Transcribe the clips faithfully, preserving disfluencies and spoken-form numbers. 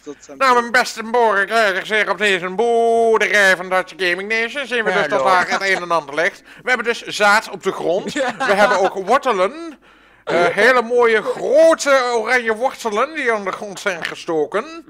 dat zijn Nou, mijn beste boerenkijkers, hier op deze boerderij van Dutch Gaming Nation zien we dus dat daar het een en ander ligt. We hebben dus zaad op de grond. We hebben ook wortelen. Uh, hele mooie grote oranje wortelen die aan de grond zijn gestoken.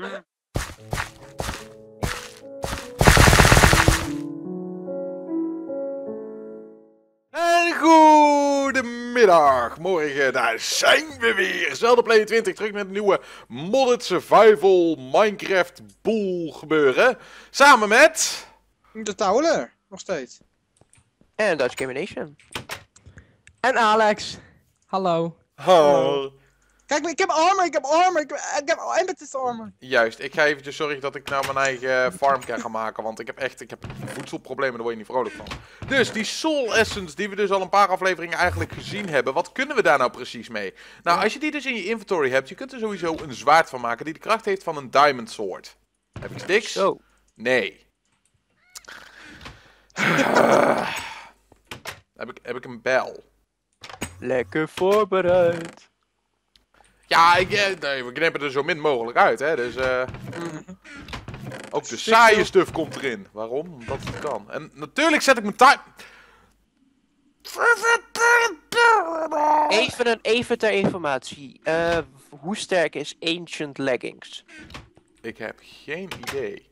En goedemiddag, morgen, daar zijn we weer. ZeldaPlay twintig, terug met een nieuwe modded survival Minecraft boel gebeuren. Samen met... De Towler, nog steeds. En Dutch Gaming Nation. En Alex. Hallo. Oh. Kijk, ik heb armor, ik heb armor, ik heb, ik heb amethyst armor. Juist, ik ga eventjes zorgen dat ik nou mijn eigen farm kan gaan maken, want ik heb echt, ik heb voedselproblemen, daar word je niet vrolijk van. Dus, die Soul Essence die we dus al een paar afleveringen eigenlijk gezien hebben, wat kunnen we daar nou precies mee? Nou, als je die dus in je inventory hebt, je kunt er sowieso een zwaard van maken die de kracht heeft van een diamond sword. Heb ik sticks? Zo. Nee. Uh, heb, ik, heb ik een bel? Lekker voorbereid. Ja, ik, eh, nee, we knippen er zo min mogelijk uit, hè, dus eh... ook de saaie stuff komt erin. Waarom? Omdat het kan. En natuurlijk zet ik mijn time... Even, een, even ter informatie. Uh, hoe sterk is Ancient Leggings? Ik heb geen idee.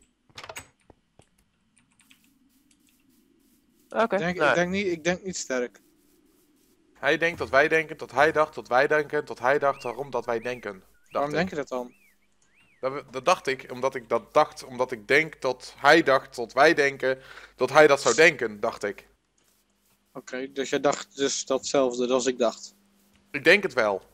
Oké, Ik, denk, nou, ik, denk niet, ik denk niet sterk. Hij denkt dat wij denken, tot hij dacht, tot wij denken, tot hij dacht, waarom dat wij denken. Dacht Waarom ik. denk je dat dan? Dat, dat dacht ik, omdat ik dat dacht, omdat ik denk dat hij dacht, tot wij denken, dat hij dat zou denken, dacht ik. Oké, okay, dus jij dacht dus datzelfde als ik dacht. Ik denk het wel.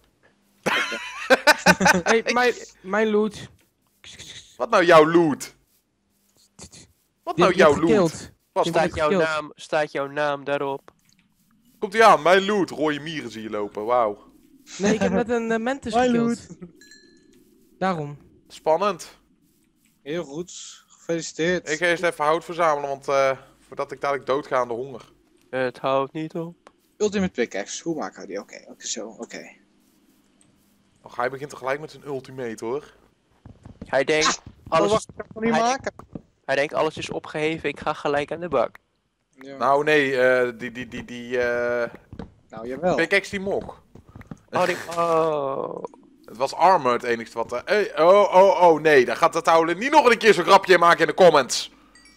Hey, mijn, mijn loot. Wat nou jouw loot? Wat Die nou heb ik jouw niet loot? gekild. Wat Die staat heb ik staat, jouw gekild. naam, staat jouw naam daarop? Komt ie aan, mijn loot. Rode mieren zie je lopen, wauw. Nee, ik heb net een uh, mantis Mijn gekild. Daarom. Spannend. Heel goed, gefeliciteerd. Ik ga eerst even hout verzamelen, want uh, voordat ik dadelijk doodga aan de honger. Het houdt niet op. Ultimate pickaxe, hoe maken we die? Oké, okay, oké, okay, zo, oké. Okay. Och, hij begint tegelijk met zijn ultimate hoor. Hij denkt, alles, Wat kan ik niet hij- maken? hij denkt alles is opgeheven, ik ga gelijk aan de bak. Ja. Nou nee, uh, die, die, die, die, uh... Nou, jawel. pickaxe die mocht. Oh, die, oh. Het was armor het enigste wat... Uh, hey, oh, oh, oh, nee, daar gaat de Towler niet nog een keer zo'n grapje in maken in de comments.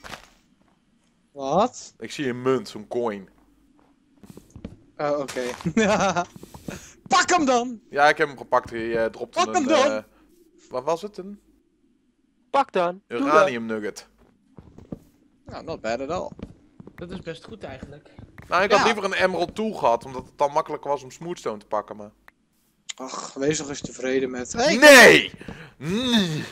Wat? Ik zie een munt, zo'n coin. Oh, oké. Okay. Pak hem dan! Ja, ik heb hem gepakt, hij uh, dropte Pak een... hem dan! Uh, wat was het? Een Pak dan. Doe uranium nugget. Nou, not bad at all. Dat is best goed eigenlijk. Nou, ik had Ja. liever een emerald tool gehad, omdat het dan makkelijker was om smoothstone te pakken, maar... Ach, wees nog eens tevreden met... Hey, Nee! Mm.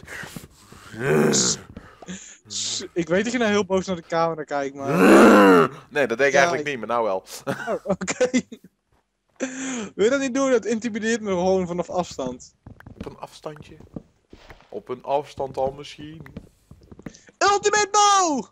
ik weet dat je nou heel boos naar de camera kijkt, maar... Nee, dat deed ik Ja, eigenlijk ik- niet, maar nou wel. Oh, oké. Wil je dat niet doen? Dat intimideert me gewoon vanaf afstand. Op een afstandje. Op een afstand al misschien. Ultimate bow!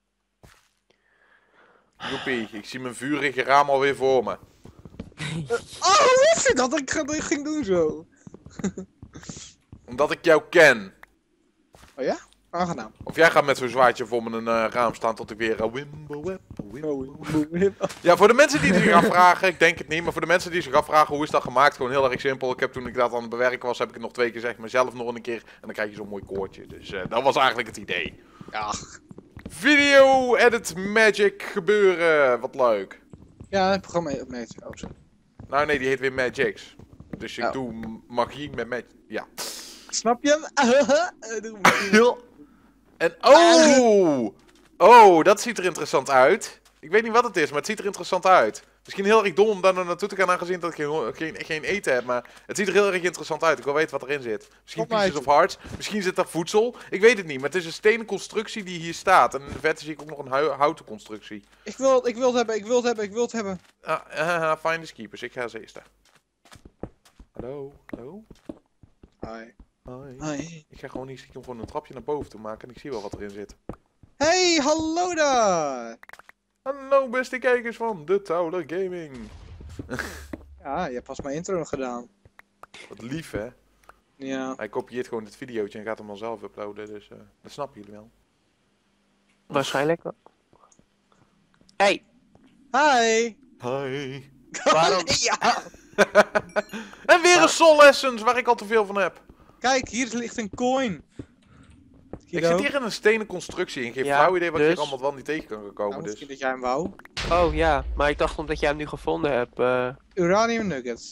Joepie, ik zie mijn vurige raam alweer voor me. Oh, hoe wist je dat ik dat ik ging doen zo? Omdat ik jou ken. Oh ja? Aangenaam. Of jij gaat met zo'n zwaardje voor mijn uh, raam staan tot ik weer... Uh, wimbo, wimbo, wimbo. Ja, voor de mensen die zich afvragen, ik denk het niet, maar voor de mensen die zich afvragen hoe is dat gemaakt, gewoon heel erg simpel. Ik heb toen ik dat aan het bewerken was, heb ik het nog twee keer gezegd, mezelf nog een keer. En dan krijg je zo'n mooi koortje. Dus uh, dat was eigenlijk het idee. Ach. Video edit magic gebeuren, wat leuk. Ja, het programma heet mee. Oh, zo. Nou nee, die heet weer Magix. Dus ik Oh. doe magie met magic. Ja. Snap je hem? Eh, doe hem. En oh! Oh, dat ziet er interessant uit. Ik weet niet wat het is, maar het ziet er interessant uit. Misschien heel erg dom om daar naartoe te gaan, aangezien dat ik geen, geen, geen eten heb. Maar het ziet er heel erg interessant uit. Ik wil weten wat erin zit. Misschien Wat pieces of hearts. Misschien zit daar voedsel. Ik weet het niet, maar het is een stenen constructie die hier staat. En in de verte zie ik ook nog een hu- houten constructie. Ik wil het, ik wil het hebben, ik wil het hebben, ik wil het hebben. Ah, uh, find the keepers. Ik ga ze eerst. Hallo? Hallo? Hi. Hoi. Hi. Ik ga gewoon niet stiekem gewoon een trapje naar boven toe maken en ik zie wel wat erin zit. Hey, hallo daar! Hallo beste kijkers van The Towler Gaming. Ja, je hebt pas mijn intro nog gedaan. Wat lief hè. Ja. Hij kopieert gewoon het videootje en gaat hem dan zelf uploaden, dus uh, dat snappen jullie wel. Waarschijnlijk wel. Hey, Hi! Hi. waarom? Ja! En weer een Soul Essence waar ik al te veel van heb. Kijk, hier ligt een coin. Ik zit hier in een stenen constructie en geen Ja, flauw idee wat ik dus? hier allemaal wel niet tegen kan komen. Nou, Dus. misschien dat jij hem wou. Oh ja, maar ik dacht omdat jij hem nu gevonden hebt. eh Uranium nuggets.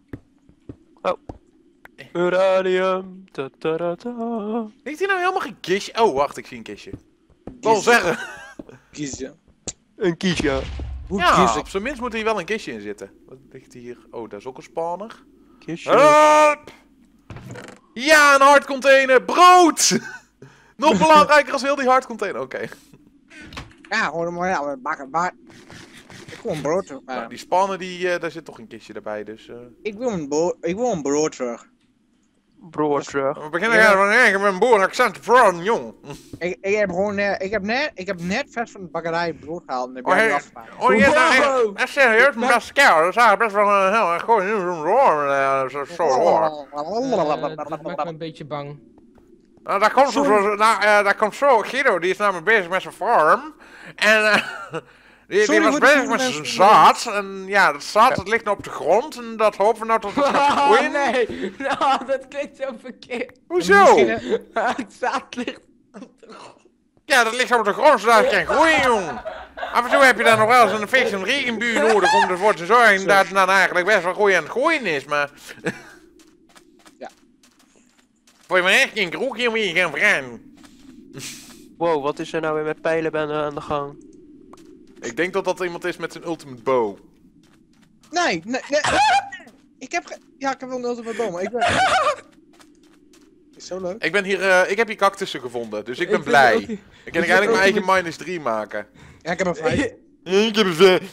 Uranium. Ta -ta -ta -ta. Ligt hier nou helemaal geen kistje? Oh, wacht, ik zie een kistje. Ik wil Kistje. zeggen. Kies je. Een kiesje. Hoe Ja, kies ik? op zijn minst moet hier wel een kistje in zitten. Wat ligt hier? Oh, daar is ook een spawner. Kiesje. Help! Ja, een hardcontainer. Brood! Nog belangrijker als heel die hardcontainer. Oké. Ja, hoor maar, ja, we bakken maar. Ik wil een brood terug. Nou, Ja. die spawner, die, uh, daar zit toch een kistje erbij, dus... Uh... Ik wil een brood, ik wil een brood terug. Broer terug. We beginnen ja. van, ik heb een boeraccent van, jong. Ik, ik heb gewoon, uh, ik heb net, ik heb net vers van de bakkerij brood gehaald en heb Oh, jij hey. afgemaakt. Oh, je hebt Wow. nou echt serieus, mijn beste kerel. Dat is eigenlijk best wel een heel erg goed zo'n roer. uh, zo- Zo roer. Eh, dat maakt me een beetje bang. Nou, daar komt zo, zo, nou, uh, daar komt zo, Guido, die is namelijk bezig met zijn farm. En uh, die, Sorry die was voor de bezig goede met zijn mensen. zaad. En ja, dat zaad dat ligt nou op de grond. En dat hopen we nou tot het gaat Oh, groeien. nee! Nou, dat klinkt zo verkeerd. Hoezo? Misschien, Het zaad ligt. Ja, dat ligt op de grond zodat het kan groeien, jong. Af en toe heb je dan nog wel eens een feest en regenbuur nodig om ervoor te zorgen dat het dan eigenlijk best wel goed aan het groeien is, maar... Ja. Voor je me echt geen kroegje moet je gaan vragen. Wow, wat is er nou weer met pijlenbenden aan de gang? Ik denk dat dat iemand is met zijn ultimate bow. Nee, nee, nee. Ik heb ge... Ja, ik heb wel een ultimate boom, maar ik ben... Is zo leuk. Ik ben hier, uh, ik heb hier cactussen gevonden, dus ik ben vind blij. ook die- Ik kan ik eigenlijk mijn vind eigen minus drie maken. Ja, ik heb een vijf. Ik heb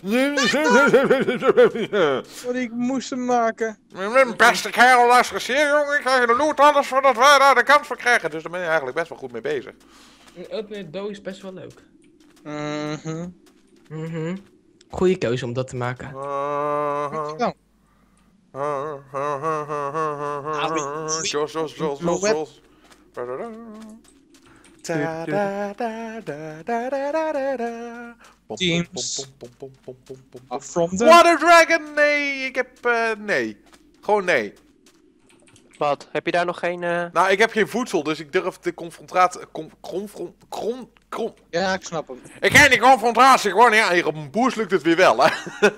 een Wat ik moest hem maken. Mijn beste kerel, luister eens hier, jongen. Ik krijg de loot alles voordat wij daar de kans voor krijgen. Dus daar ben je eigenlijk best wel goed mee bezig. Een ultimate bow is best wel leuk. Mhm. Mhm. Goeie keuze om dat te maken. Dankjewel. Jos, Jos, Jos, Jos, Jos. Teams. What Af from the... a dragon! Nee, ik heb... Uh, nee. Gewoon nee. Wat? Heb je daar nog geen... eh, Nou, ik heb geen voedsel, dus ik durf de confrontatie... Con, confront... Kron... Kron... Ja, ik snap hem. Ik ken die confrontatie gewoon, ja. Hier op een boers lukt het weer wel, hè.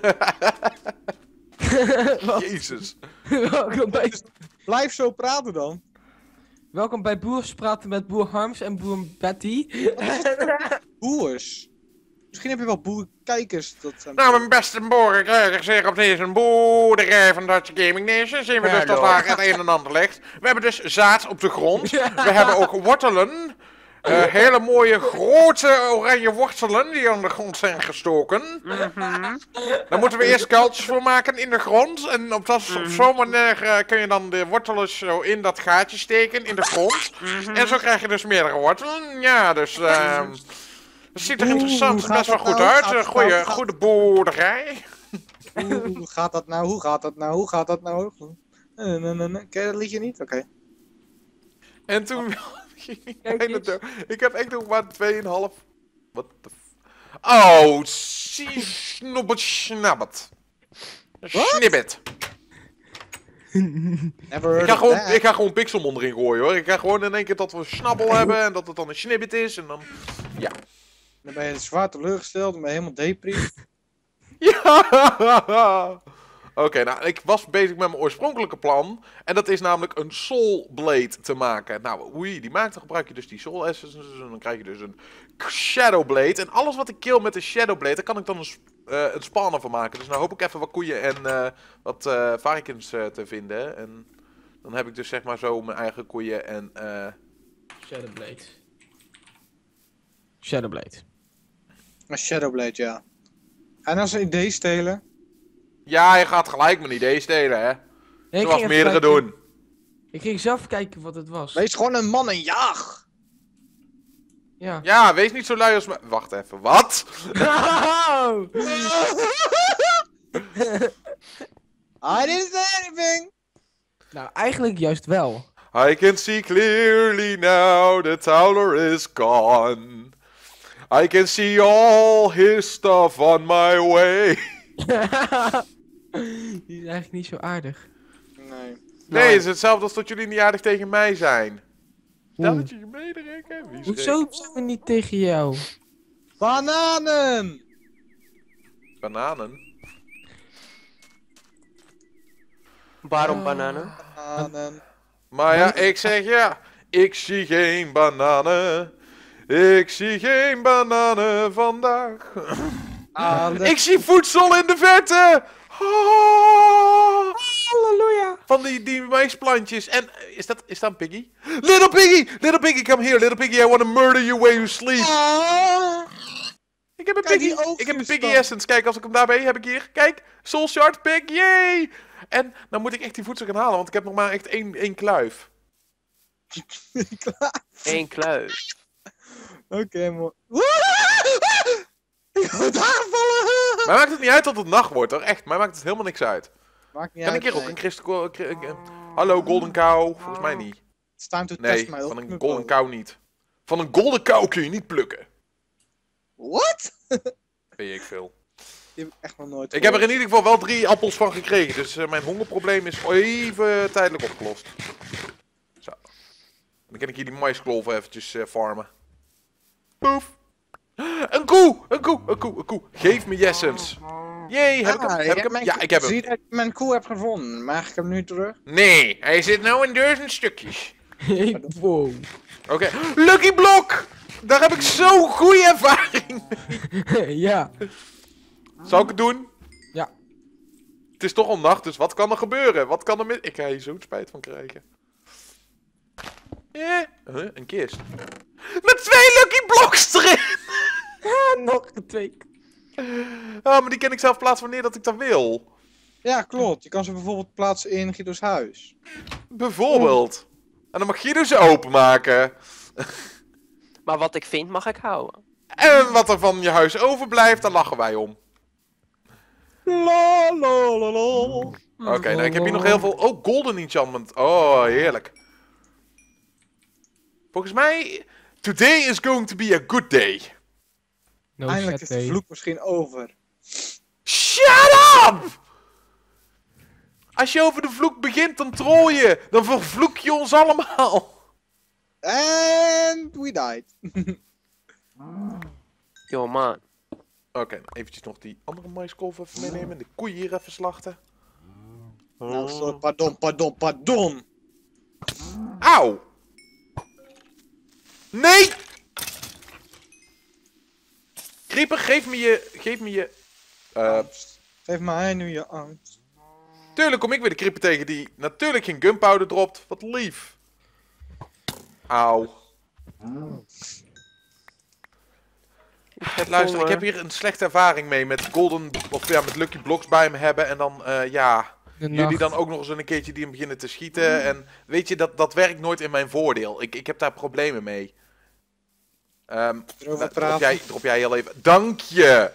Jezus. Welkom bij, Blijf zo praten dan. welkom bij Boers praten met boer Harms en boer Betty. Boers. Misschien heb je wel boerenkijkers. Dat zijn... Nou, mijn beste boerenkijkers, hier op deze boerderij van Dutch Gaming Nation zien we dus Hallo. dat waar het een en ander ligt. We hebben dus zaad op de grond. We hebben ook wortelen. Uh, hele mooie grote oranje wortelen die aan de grond zijn gestoken. Daar moeten we eerst kuiltjes voor maken in de grond. En op, dat, op zo'n manier uh, kun je dan de wortelen zo in dat gaatje steken in de grond. En zo krijg je dus meerdere wortelen. Ja, dus... Uh, het ziet er Oeh, interessant hoe gaat best wel dat goed nou? uit. Gaat Een het goede, nou? Gaat- goede boerderij. Hoe gaat dat nou? Hoe gaat dat nou? Hoe gaat dat nou? Nee, nee, nee, nee. Ken je dat liedje niet? Oké. En toen ging ik Kijk bijna eens. dood. Ik heb echt nog maar twee en een half. Wat de f... Oh, zie snobbet snabbet. Snibbet. Never Ik heard ga, of gewoon, that. ik ga gewoon Pixelmon erin gooien hoor. Ik ga gewoon in één keer dat we snabbel hebben en dat het dan een snibbet is en dan... Ja. Dan ben je zwaar teleurgesteld, dan ben je helemaal depri. Ja! Oké, nou, ik was bezig met mijn oorspronkelijke plan. En dat is namelijk een Soul Blade te maken. Nou, hoe je die maakt, dan gebruik je dus die Soul Essences. En dan krijg je dus een Shadow Blade. En alles wat ik kill met de Shadow Blade, daar kan ik dan een, sp- uh, een spawner van maken. Dus nou hoop ik even wat koeien en uh, wat uh, varkens uh, te vinden. En dan heb ik dus zeg maar zo mijn eigen koeien en... Uh... Shadowblade. Shadowblade. Een Shadowblade, ja. En als ze een idee stelen. Ja, je gaat gelijk mijn idee stelen, hè. Ik ging Zoals even meerdere kijken- doen. Ik ging zelf kijken wat het was. Wees gewoon een man en jaag! Ja. Ja, wees niet zo lui als me... Wacht even, wat? I didn't say anything! Nou, eigenlijk juist wel. I can see clearly now the Towler is gone. I can see all his stuff on my way. Die is eigenlijk niet zo aardig. Nee. Nee, het is hetzelfde als dat jullie niet aardig tegen mij zijn. Stel Oeh. dat je je meedrinkt, hè? Wie is Hoezo gek? zijn we niet tegen jou? Bananen! Bananen? Waarom Ah. bananen? Bananen. Maar ja, ik zeg ja. Ik zie geen bananen. Ik zie geen bananen vandaag. Alle- Ik zie voedsel in de verte. Ah. Halleluja! Van die, die maisplantjes. En eh, is dat, is dat een piggy? Little piggy! Little piggy, come here. Little piggy, I want to murder you where you sleep. Ah! Ik heb een Kijk, piggy. die oogjes Ik heb een piggy dan. essence. Kijk, als ik hem daarbij heb ik hier. Kijk, soul shard pig, yay! En dan moet ik echt die voedsel gaan halen, want ik heb nog maar echt één, één kluif. Eén kluif. Oké, mooi. Ik word aangevallen! Maar maakt het niet uit dat het nacht wordt, hoor. Echt, mij maakt het helemaal niks uit. Maakt niet Kan uit. ik hier ook nee. een crystal... cri- eh, Hallo, golden cow. Volgens mij niet. It's time to Nee, test my van een ultimate golden bow. cow niet. Van een golden cow kun je niet plukken. What? Weet ik veel. Die heb ik echt nog nooit Ik heb er in gehoord. ieder geval wel drie appels van gekregen. Dus eh, mijn hongerprobleem is even tijdelijk opgelost. Zo. Dan kan ik hier die maisklolven eventjes eh, farmen. Poef. Een koe! Een koe! Een koe! Een koe! Geef me Jessens. Jee, heb ik hem? Ah, Heb je ik hebt hem? mijn Ja, koe- ik heb Zie hem. je dat ik mijn koe heb gevonden? Mag ik hem nu terug? Nee, hij zit nou in duizend stukjes. wow. Oké. Lucky Block! Daar heb ik zo'n goede ervaring mee. Ja. Zou ik het doen? Ja. Het is toch al nacht, dus wat kan er gebeuren? Wat kan er mis... Ik ga hier zo'n spijt van krijgen. Eh, huh, een kist. Met twee Lucky Blocks erin! Ah, nog twee. Ah, maar die kan ik zelf plaatsen wanneer dat ik dat wil. Ja, klopt. Je kan ze bijvoorbeeld plaatsen in Guido's huis. Bijvoorbeeld. En dan mag Guido ze openmaken. Maar wat ik vind mag ik houden. En wat er van je huis overblijft, daar lachen wij om. La la la la. Oké, nou ik heb hier nog heel veel... Oh, golden enchantment. Oh, heerlijk. Volgens mij... Today is going to be a good day. No Eindelijk shit, is de nee. vloek misschien over. Shut up! Als je over de vloek begint, dan troll je. Dan vervloek je ons allemaal. And we died. Yo man. Oké, nou eventjes nog die andere maiskolf even meenemen. De koeien hier even slachten. Nou, sorry, pardon, pardon, pardon. Auw! Nee! Creeper, geef me je... Geef me je... eh Angst. Geef mij nu je angst. tuurlijk kom ik weer de creeper tegen die natuurlijk geen gunpowder dropt. Wat lief. Auw. Luister, ik heb hier een slechte ervaring mee met golden... Of ja, met lucky blocks bij me hebben. En dan, eh, ja... De Jullie nacht. dan ook nog eens een keertje die hem beginnen te schieten. En weet je, dat, dat werkt nooit in mijn voordeel. Ik, ik heb daar problemen mee. Ehm Erover drop, praten. jij, drop jij heel even. Dank je!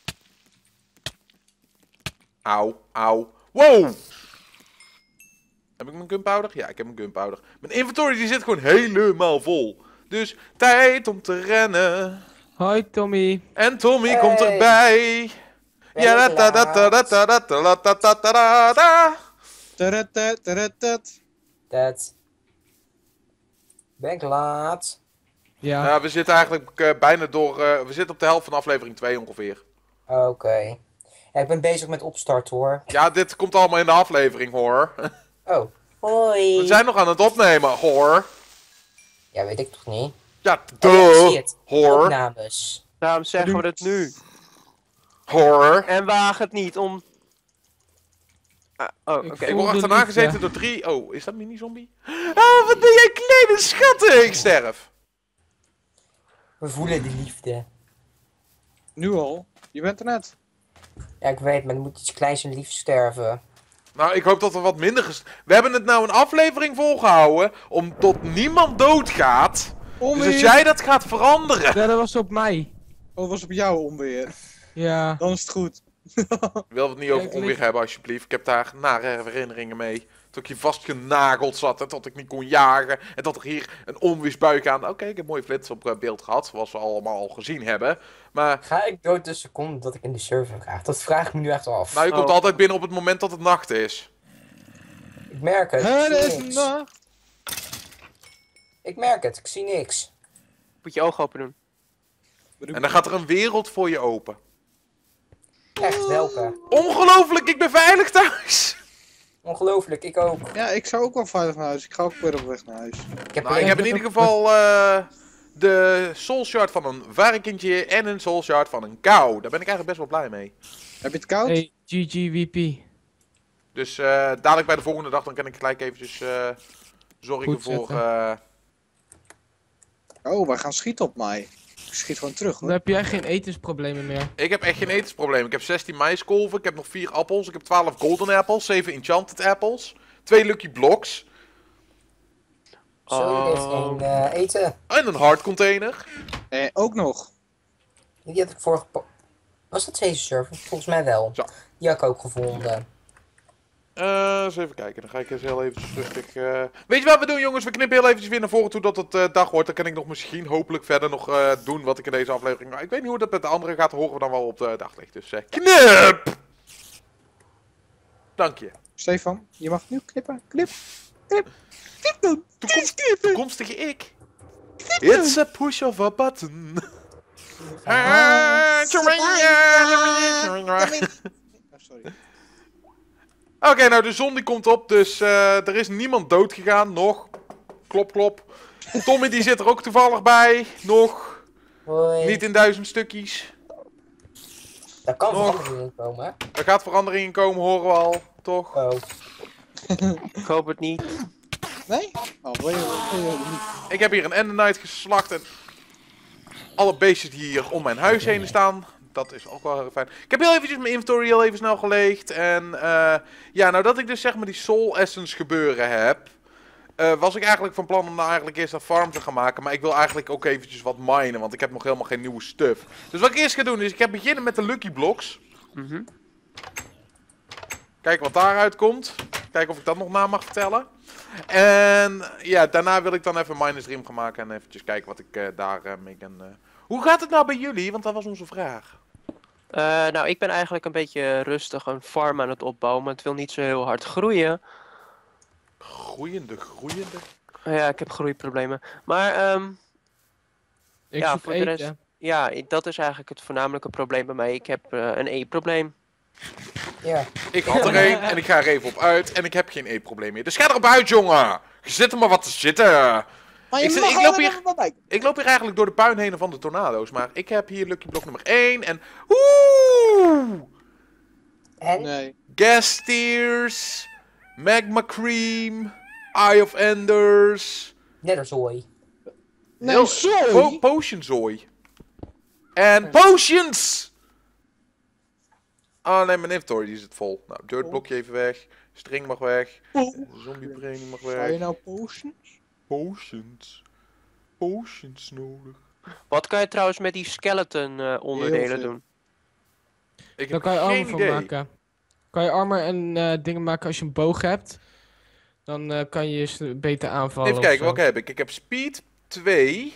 Auw, auw. Wow! Heb ik mijn gunpowder? Ja, ik heb mijn gunpowder. Mijn inventory die zit gewoon helemaal vol. Dus tijd om te rennen. Hoi Tommy. En Tommy Hey. komt erbij. Ben Ja, ik da da da da da da da da da da da da. Taratat, taratat. Dat. Ben ik laat? Ja. Ja, we zitten eigenlijk eh, bijna door. eh, we zitten op de helft van aflevering twee ongeveer. Oké. Ja, ik ben bezig met opstart hoor. Ja, dit komt allemaal in de aflevering hoor. Oh. Hoi. We zijn nog aan het opnemen, hoor. Ja, weet ik toch niet. Ja, Oh, ja, ik zie duh. het. Hoor, Opnames. Daarom zeggen we het nu. hoor. En waag het niet om... Ah, oh, oké. Ik Ik voel word de achterna liefde. gezeten door drie. Oh, is dat mini-zombie? Oh, wat ben jij kleine schatten? Ik sterf. We voelen de liefde. Nu al? Je bent er net. Ja, ik weet, maar er moet iets kleins en liefs sterven. Nou, ik hoop dat er wat minder ges... We hebben het nou een aflevering volgehouden. Om tot niemand doodgaat. Dus als jij dat gaat veranderen. Ja, dat was op mij. Oh, was op jou onweer. Ja. Dan is het goed. Ik wil het niet over Kijk, onweer ligt- hebben, alsjeblieft. Ik heb daar nare herinneringen mee. Dat ik hier vastgenageld zat en dat ik niet kon jagen. En dat er hier een onweersbui aan. Oké, ik heb mooie flits op beeld gehad, zoals we allemaal al gezien hebben. Maar... Ga ik dood de seconde dat ik in de server ga? Dat vraag ik me nu echt af. Nou, je komt Oh. altijd binnen op het moment dat het nacht is. Ik merk het. Het Ik is zie niks. nacht. Ik merk het, ik zie niks. Moet je ogen open doen. En dan gaat er een wereld voor je open. Echt, welke? Ongelooflijk, ik ben veilig thuis! Ongelooflijk, ik ook. Ja, ik zou ook wel veilig naar huis. Ik ga ook weer op weg naar huis. Ik heb, Nou, ik heb in ieder geval uh, de soul shard van een varkentje en een soul shard van een kou. Daar ben ik eigenlijk best wel blij mee. Heb je het koud? Hey, G G W P. Dus uh, dadelijk bij de volgende dag dan kan ik gelijk eventjes uh, zorgen Goed voor... zetten. Uh, Oh, wij gaan schieten op mij. Ik schiet gewoon terug Dan hoor. heb jij geen etensproblemen meer. ik heb echt geen etensprobleem. Ik heb zestien maiskolven, ik heb nog vier appels, ik heb twaalf golden apples, zeven enchanted apples, twee lucky blocks Zo, je heeft Oh. geen eh, eten. en een hard container. Eh, ook nog. Die had ik vorige... po- Was dat deze server? Volgens mij wel. Zo. Die had ik ook gevonden. Uh, eens even kijken, dan ga ik eens heel eventjes rustig... Uh... Weet je wat we doen jongens? We knippen heel eventjes weer naar voren toe dat het uh, dag wordt. Dan kan ik nog misschien hopelijk verder nog uh, doen wat ik in deze aflevering... Nou, ik weet niet hoe dat met de andere gaat, horen we dan wel op de daglicht. Dus uh, knip! Dank je. Stefan, je mag nu knippen. Knip. Knip. Knip dan. Toekomst, Knippen. toekomstige ik. It's a push of a button. Ah, Oh, sorry. Oké, okay, nou de zon die komt op, dus uh, er is niemand dood gegaan, nog. Klop, klop. Tommy die zit er ook toevallig bij, nog. Hoi. Niet in duizend stukjes. Daar kan Nog. verandering in komen, hè? Er gaat verandering in komen, horen we al, toch? Oh. Ik hoop het niet. Nee? Oh, wil je, wil je niet? Ik heb hier een Enderknight geslacht en alle beestjes die hier om mijn huis heen staan. Dat is ook wel heel fijn. Ik heb heel eventjes mijn inventory heel even snel geleegd. En uh, ja, nou dat ik dus zeg maar die soul essence gebeuren heb. Uh, was ik eigenlijk van plan om nou eigenlijk eerst een farm te gaan maken. Maar ik wil eigenlijk ook eventjes wat minen. Want ik heb nog helemaal geen nieuwe stuff. Dus wat ik eerst ga doen is ik ga beginnen met de lucky blocks. Mhm. Kijken wat daaruit komt. Kijken of ik dat nog na mag vertellen. En ja, daarna wil ik dan even een miners dream gaan maken. En eventjes kijken wat ik uh, daar uh, mee kan... Uh... Hoe gaat het nou bij jullie? Want dat was onze vraag. Uh, nou, ik ben eigenlijk een beetje rustig een farm aan het opbouwen, maar het wil niet zo heel hard groeien. Groeiende, groeiende. Uh, ja, ik heb groeiproblemen. Maar, um, Ik Ja, zoek voor de eten. rest- ja, i- dat is eigenlijk het voornamelijke probleem bij mij. Ik heb uh, een E-probleem. Ja. Ik had er één en ik ga er even op uit. En ik heb geen e-probleem meer. Dus ga erop uit, jongen! Je zit er maar wat te zitten. Maar je Ik zit- mag ik wel loop even hier- wat bij. Ik loop hier eigenlijk door de puin heen van de tornado's. Maar ik heb hier lucky blok nummer één. En... Oeh! En? Nee. Gas tears. Magma cream. Eye of Enders. Netherzooi. Nee, Heel- sorry. Po potionzooi. En potions! Ah nee, mijn inventory die zit vol. Nou, dirtblokje even weg. String mag weg. Zombie brain mag Ga je weg. nou potions? Potions. Potions nodig. Wat kan je trouwens met die skeleton uh, Heel onderdelen veel. doen? Ik Daar heb kan je armor geen van idee. maken. Kan je armor en eh, dingen maken als je een boog hebt. Dan eh, kan je je s- beter aanvallen. Even of kijken, zo. welke heb ik? Ik heb speed twee.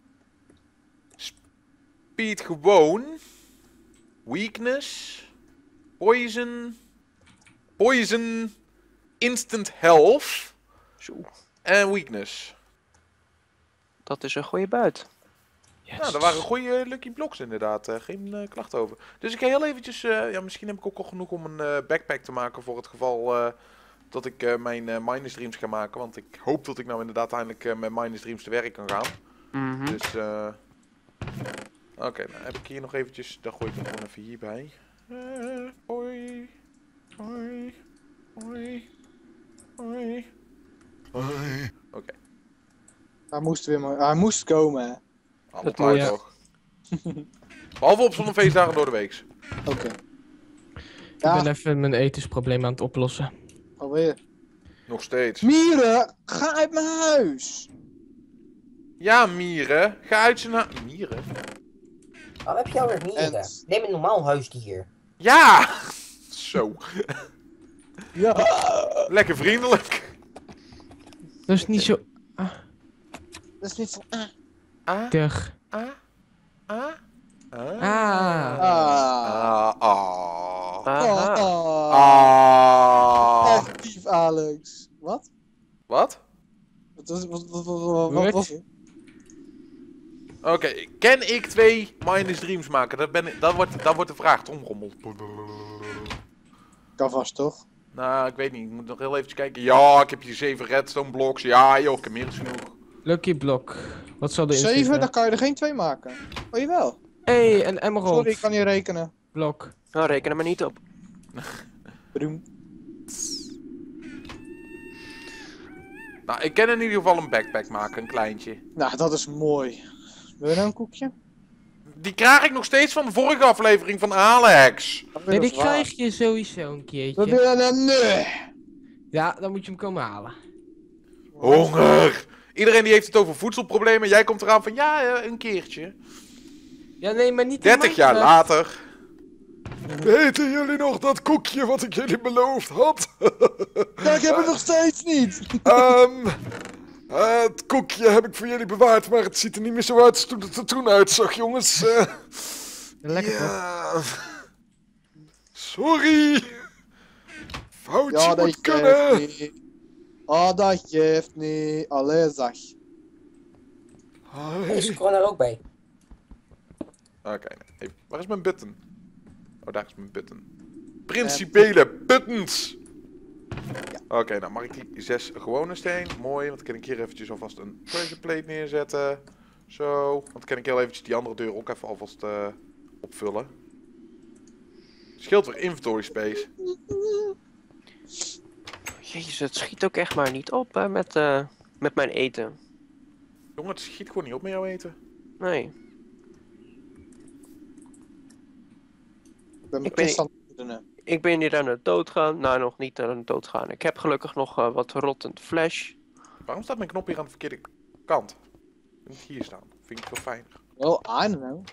Speed gewoon. Weakness. Poison. Poison. Instant health. Zo, En weakness. dat is een goede buit. Yes. Nou, dat waren goede lucky blocks inderdaad. Uh, geen uh, klacht over. Dus ik ga heel eventjes... Uh, ja, misschien heb ik ook al genoeg om een uh, backpack te maken voor het geval... Uh, dat ik uh, mijn uh, miners dreams ga maken. Want ik hoop dat ik nou inderdaad eindelijk uh, met miners dreams te werk kan gaan. Mhm. Dus, eh... Oké, okay, nou heb ik hier nog eventjes... Dan gooi ik hem gewoon even hierbij. Uh, hoi. Hoi. Hoi. Hoi. Hoi. Oké, okay. Hij moest weer maar... Hij moest komen, hè. altijd moet, ja. toch. Behalve op zo'n feestdagen door de week. Oké. Ik Ja, ben even mijn etensprobleem aan het oplossen. alweer. Nog steeds. Mieren, ga uit mijn huis. Ja, mieren. Ga uit zijn hu- Mieren? Waarom heb je alweer mieren? En- Neem een normaal huisdier. Ja! Zo. Ja. Lekker vriendelijk. Dat is niet zo Dat is niet zo... Ah. Ah, aardig. ah, ah, ah. Ah. Ah. Ah, ah. Aha. Oh. Ah. Effectief, Alex. Wat? Wat? Wat was, wat, wat, wat, wat, wat Wat? was het? Oké, kan ik twee minus dreams maken? Dat, ben ik, dat, wordt, dat wordt de vraag. Tromrommel. Kan vast toch? Nou, ik weet niet. Ik moet nog heel eventjes kijken. Ja, ik heb hier zeven redstone blocks. Ja, joh, ik heb meer dan genoeg. Lucky block. Wat zal erin Zeven, zitten? dan kan je er geen twee maken. Oh, jawel. Hé, hey, een emerald Sorry, ik kan niet rekenen. blok. Nou, reken er maar niet op. Bedoem. Nou, ik kan in ieder geval een backpack maken, een kleintje. Nou, dat is mooi. Wil je nou een koekje? Die krijg ik nog steeds van de vorige aflevering van Alex. Nee, die krijg je sowieso een Wat keertje. wil je nou? Nee. Ja, dan moet je hem komen halen. Honger. Iedereen die heeft het over voedselproblemen. Jij komt eraan van, ja, eh, een keertje. Ja, nee, maar niet in dertig jaar Minecraft. later. Weten jullie nog dat koekje wat ik jullie beloofd had? Ja, ik heb het nog steeds niet. Ehm... eh, het koekje heb ik voor jullie bewaard, maar het ziet er niet meer zo uit als toen het er toen uitzag, jongens. Eh, Lekker toch? ja. Sorry. Foutje Ja, moet dat kunnen. geeft niet. Oh, dat geeft niet. Allee, zeg. Is Hi. er gewoon er ook bij. Oké, nee. Hey, waar is mijn button? Oh, daar is mijn button. Principele buttons! Oké, nou mag ik die zes gewone steen. Mooi, want dan kan ik hier eventjes alvast een treasure plate neerzetten. Zo, want dan kan ik heel eventjes die andere deur ook even alvast uh, opvullen. Scheelt weer inventory space. Jezus, het schiet ook echt maar niet op hè, met, eh, met mijn eten. Jongen, het schiet gewoon niet op met jouw eten. Nee. Ik ben Ik mijn ben- kist aan het doen. Ik ben hier aan het doodgaan. Nou, nog niet aan het doodgaan. Ik heb gelukkig nog eh, wat rottend flash. Waarom staat mijn knop hier aan de verkeerde kant? Ik moet hier staan. Vind ik veel fijner. Well, I don't know.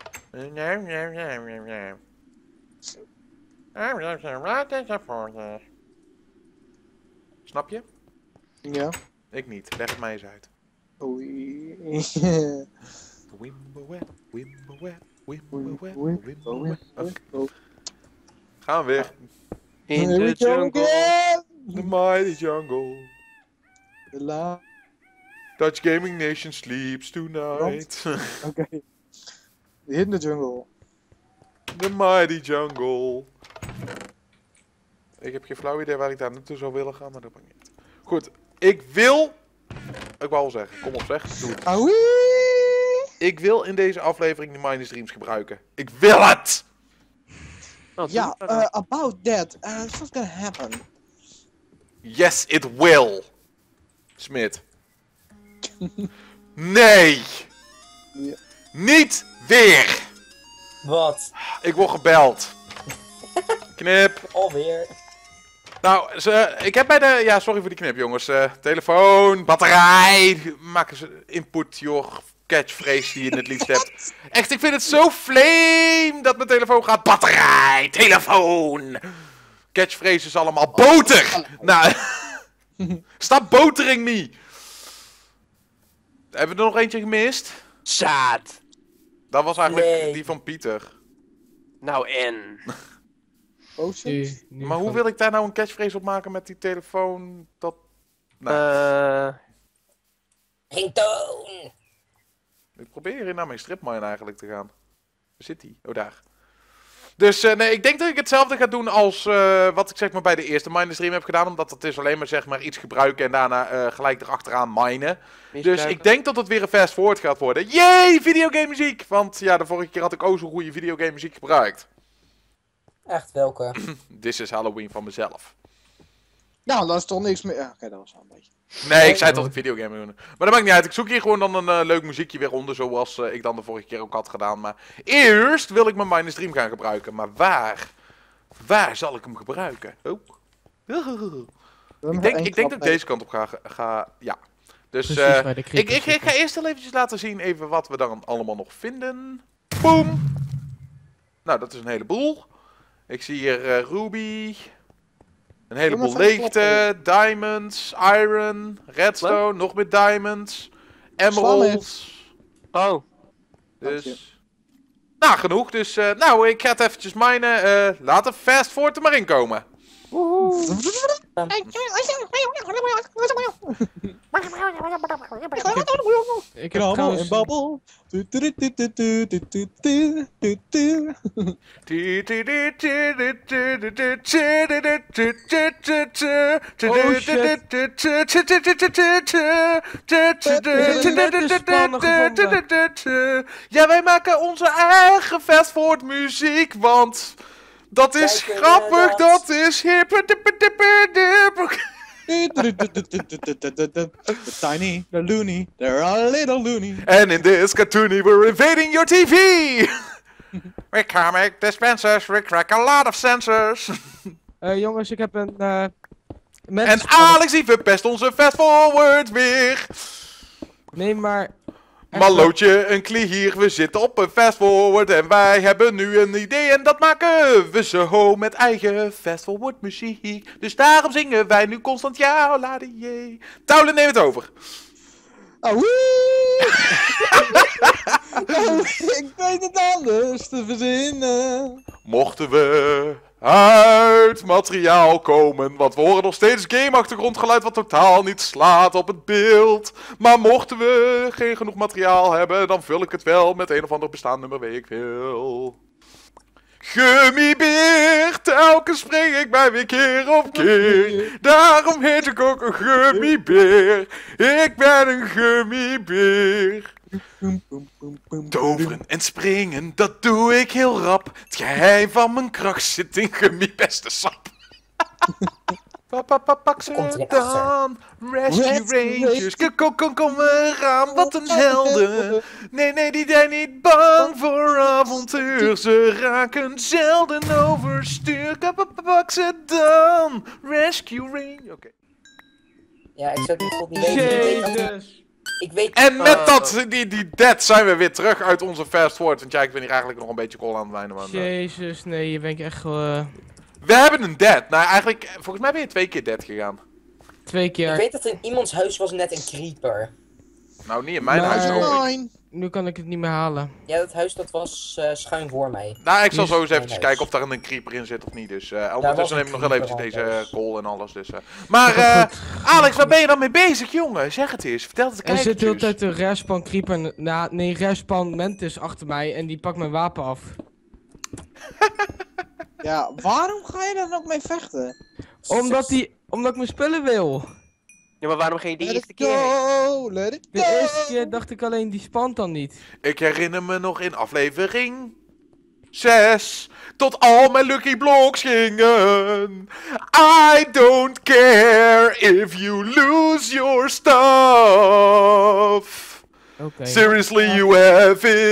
Snap je? Ja. Ik niet. Leg het mij eens uit. Oei. Wimbleweb, wimbleweb, Oei, wimbleweb, oei, wimbleweb. oei, Oké, oei. gaan we weer. In Here de we go jungle. again. The mighty jungle. De la- Dutch Gaming Nation sleeps tonight. Oké. In de jungle. The mighty jungle. Ik heb geen flauw idee waar ik daar naartoe zou willen gaan, maar dat maakt niet uit. Goed, ik wil... Ik wou al zeggen, kom op zeg, doe het. Aui! Ik wil in deze aflevering de Minus Dreams gebruiken. Ik wil het! Nou, doe Ja, het maar dan. uh, about that. Uh, it's not gonna happen. Yes, it will. Smit. Nee! Ja. Niet weer! Wat? Ik word gebeld. Knip. Alweer. Nou, ze, ik heb bij de... Ja, sorry voor die knip, jongens. Eh, telefoon, batterij. Maak eens een input your catchphrase die je in het liefst hebt. Echt, ik vind het zo flame dat mijn telefoon gaat. Batterij, telefoon. Catchphrase is allemaal boter. Nou, staat botering niet. Hebben we er nog eentje gemist? Zaad. Dat was eigenlijk Nee. die van Pieter. Nou en. Potions? Nu, nu Maar hoe van- wil ik daar nou een catchphrase op maken met die telefoon? Dat... Nou, Eh, Ringtoon. ik probeer hier naar mijn stripmine eigenlijk te gaan. Waar zit die? Oh, daar. Dus eh, nee, ik denk dat ik hetzelfde ga doen als eh, wat ik zeg maar bij de eerste mine stream heb gedaan. Omdat het is alleen maar zeg maar iets gebruiken en daarna eh, gelijk erachteraan minen. Dus misbruiken. ik denk dat het weer een fast forward gaat worden. Yay, videogame muziek! Want ja, de vorige keer had ik ook zo'n goede videogame muziek gebruikt. Echt, welke? This is Halloween van mezelf. Nou, dat is toch niks meer. Ja, oké, dat was wel een beetje. Nee, ik zei dat ik videogame wil doen. Maar dat maakt niet uit. Ik zoek hier gewoon dan een eh, leuk muziekje weer onder. Zoals eh, ik dan de vorige keer ook had gedaan. Maar eerst wil ik mijn Mine Stream gaan gebruiken. Maar waar? Waar zal ik hem gebruiken? Oh. Ik denk, ik denk dat ik deze kant op ga. ga ja. Dus Precies eh, waar de ik, creepers ik, ik ga zitten. eerst al eventjes laten zien even wat we dan allemaal nog vinden. Boom. Nou, dat is een heleboel. Ik zie hier eh, Ruby. Een heleboel Doe maar vijf leegte, diamonds, iron, redstone, nog meer diamonds, emeralds. Oh, Dus, nou genoeg. Dus, uh, nou ik ga het eventjes minen. Uh, laat er fast forward er maar in komen. Ik heb Krabbel trouwens... en babbel. Tu, tu, tu, tu, tu, tu, tu, tu, tu, tu. Ja, wij maken onze eigen fast forward muziek, want dat is Wij kunnen grappig, dat. dat is hip. The tiny, the loony, they're a little loony. And in this cartoony, we're invading your T V. We can make dispensers, we crack a lot of sensors. Eh, jongens, ik heb een... eh En mensenspanning. Alex die verpest onze fast forward weer. Nee, maar... Mallootje, een klier, we zitten op een fast forward en wij hebben nu een idee en dat maken we zo met eigen fast forward muziek. Dus daarom zingen wij nu constant ja, la de jee. Touwlen, neem het over. Oh, ik weet het anders te verzinnen. Mochten we uit materiaal komen, want we horen nog steeds game-achtergrondgeluid wat totaal niet slaat op het beeld. Maar mochten we geen genoeg materiaal hebben, dan vul ik het wel met een of ander bestaand nummer, weet ik veel. Gummibeer, telkens spring ik bij weer keer op keer. Daarom heet ik ook een gummibeer. Ik ben een gummibeer. Toveren en springen, dat doe ik heel rap. Het geheim van mijn kracht zit in gummibestensap. Papa, papa, pak ze Komt erin dan. Rescue Rescue Rangers, kom, kom, kom, kom eraan, wat een helden. Nee, nee, die zijn niet bang voor avontuur. Ze raken zelden overstuur. Papa, pak ze dan. Rescue Rangers. Oké. Ja, ik zou het niet goed niet weten. Ik weet, ook- Jezus. ik weet En met Uh, dat, die, die dead, zijn we weer terug uit onze fast forward. Want ja, ik ben hier eigenlijk nog een beetje kool aan het wijnen. Man. Jezus, nee, je bent echt wel... eh, We hebben een dead. Nou, eigenlijk, volgens mij ben je twee keer dead gegaan. twee Ik keer. weet dat er in iemands huis was net een creeper. Nou, niet in mijn Maar- huis, hoop ik. Nine. Nu kan ik het niet meer halen. Ja, dat huis dat was eh, schuin voor mij. Nou, ik zal zo eens Mijn even huis. kijken of daar een creeper in zit of niet. Dus uh, was ondertussen een neem ik nog wel creeper eventjes al, deze dus. kool en alles. Dus, uh. Maar, Ja, eh goed. Alex, waar ben je dan mee bezig, jongen? Zeg het eens. Vertel het de Er zit de hele kijkertjes. tijd een respawn creeper... Nou, nee, respawn mantis achter mij en die pakt mijn wapen af. Ja, waarom ga je daar nog mee vechten? Omdat die... Omdat ik mijn spullen wil. ja, maar waarom ging je die Let eerste it keer heen? go, let it De go. eerste keer dacht ik alleen, die spant dan niet. Ik herinner me nog in aflevering zes. Tot al mijn lucky blocks gingen. I don't care if you lose your stuff. Oké. Seriously, you have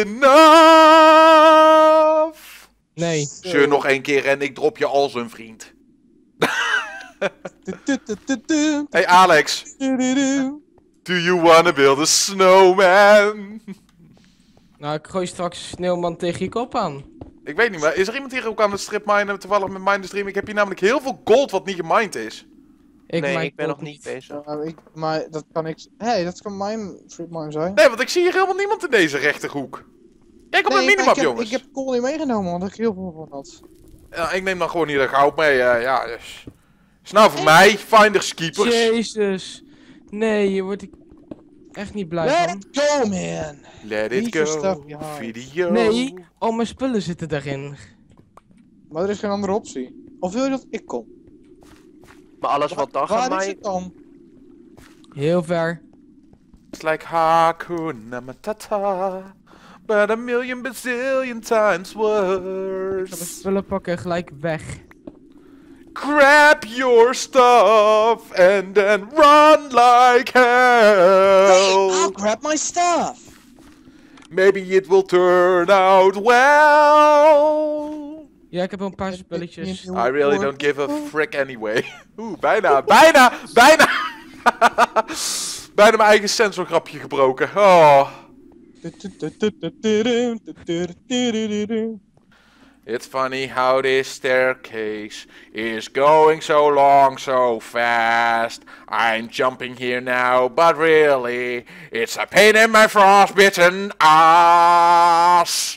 enough. Nee. Zeur nog één keer en ik drop je als een vriend. Tu, tu, tu, tu, tu, Hey Alex, tu, tu, tu. do you wanna build a snowman? Nou, ik gooi straks een sneeuwman tegen je kop aan. Ik weet niet, maar is er iemand hier ook aan het stripminen toevallig met Minestream? Ik heb hier namelijk heel veel gold wat niet gemined is. Ik nee, maak ik ben ook nog niet bezig. Ja, ik, maar dat kan ik... Hé, hey, dat kan mijn fruitmine zijn. Nee, want ik zie hier helemaal niemand in deze rechterhoek. Kijk op mijn Nee, maar minimap, ik heb, jongens. ik heb kool niet meegenomen, want ik heel veel van had. Ja, ik neem dan gewoon hier de goud mee. eh, ja, dus. Is nou voor mij, Finders Keepers. Jezus. Nee, hier word ik echt niet blij Let van. it go, man! Let it Leave your go. stuff behind. Video. Nee, al mijn spullen zitten daarin. Maar er is geen andere optie. Of wil je dat ik kom? Maar alles wat dan gaat Waar is mij... het dan? Heel ver. It's like Hakuna Matata. But a million bazillion times Ik ga mijn worse. spullen pakken en gelijk weg. Grab your stuff and then run like Hey, I'll hell. grab my stuff! Maybe it will turn out well. Ja, ik heb wel een paar spulletjes. I really don't give a frick anyway. Oeh, bijna, bijna, bijna. Bijna mijn eigen sensorgrapje gebroken. Oh. It's funny how this staircase is going so long, so fast. I'm jumping here now, but really, it's a pain in my frostbitten ass.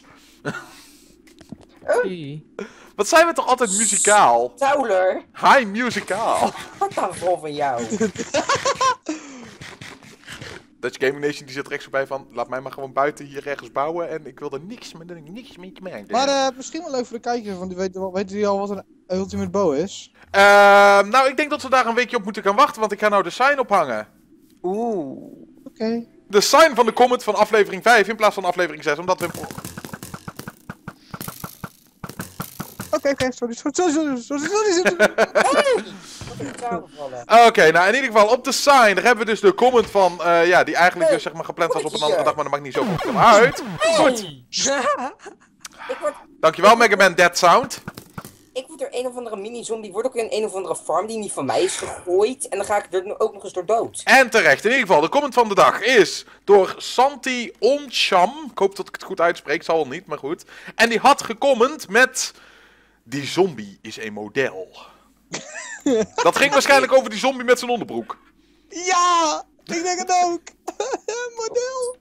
Hey. Wat zijn we toch altijd muzikaal? Towler, Hi, muzikaal. wat dan vol van jou? Dutch Gaming Nation die zit er echt zo bij van, laat mij maar gewoon buiten hier ergens bouwen en ik wil er niks, met, niks mee te maken. Maar uh, misschien wel leuk voor de kijker, want die weten, weten die al wat een ultimate bow is? Uh, nou, ik denk dat we daar een weekje op moeten gaan wachten, want ik ga nou de sign ophangen. Oeh. Oké. Okay. De sign van de comment van aflevering vijf in plaats van aflevering zes, omdat we... Oké, oké, sorry, sorry, sorry, sorry, sorry, sorry. Oké, okay, nou in ieder geval op de sign, daar hebben we dus de comment van, uh, ja, die eigenlijk dus zeg maar gepland was op een andere dag, maar dat maakt niet zo goed uit. Goed. Ik word, Dankjewel Mega Man Dead Sound. ik word door een of andere mini-zombie, wordt ook in een of andere farm die niet van mij is gegooid. En dan ga ik er ook nog eens door dood. En terecht, in ieder geval, de comment van de dag is door Santi Oncham. Ik hoop dat ik het goed uitspreek, zal wel niet, maar goed. En die had gecomment met, die zombie is een model. Dat ging waarschijnlijk over die zombie met zijn onderbroek. Ja, ik denk het ook. Model.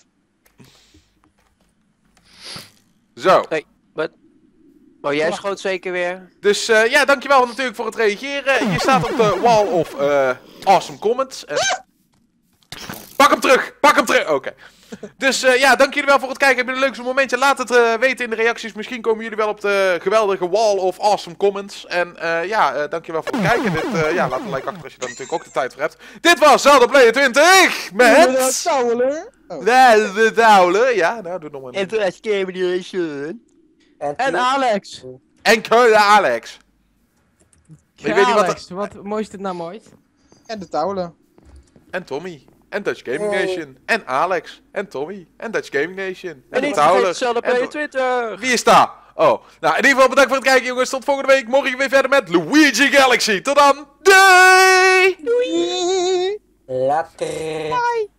Zo. Hey, wat? Oh, jij schoot zeker weer? Dus uh, ja, dankjewel natuurlijk voor het reageren. Je staat op de wall of uh, awesome comments. En... Pak hem terug! Pak hem terug! Oké. Okay. Dus uh, ja, dank jullie wel voor het kijken. Heb je een leukste momentje? Laat het uh, weten in de reacties. Misschien komen jullie wel op de geweldige wall of awesome comments. En uh, ja, uh, dankjewel voor het kijken. Dit, uh, ja, laat een like achter als je daar natuurlijk ook de tijd voor hebt. Dit was Zelda Player twintig met... De Towler. Oh. De, de Towler. Ja, nou, doe nog maar. En Dutch Gaming Nation. En, En Alex. En Keulen Alex. Ja, Ik weet niet wat... Alex, wat mooi is dit nou mooi? En de Towler. En Tommy. En Dutch Gaming Hey. Nation. En Alex. En Tommy. En Dutch Gaming Nation. En, En de niet Towler. vergeten Zelda En Player to- twintig. Wie is daar? Oh. Nou, in ieder geval bedankt voor het kijken, jongens. Tot volgende week. Morgen weer verder met Luigi Galaxy. Tot dan. Doei! Doei. later. Bye.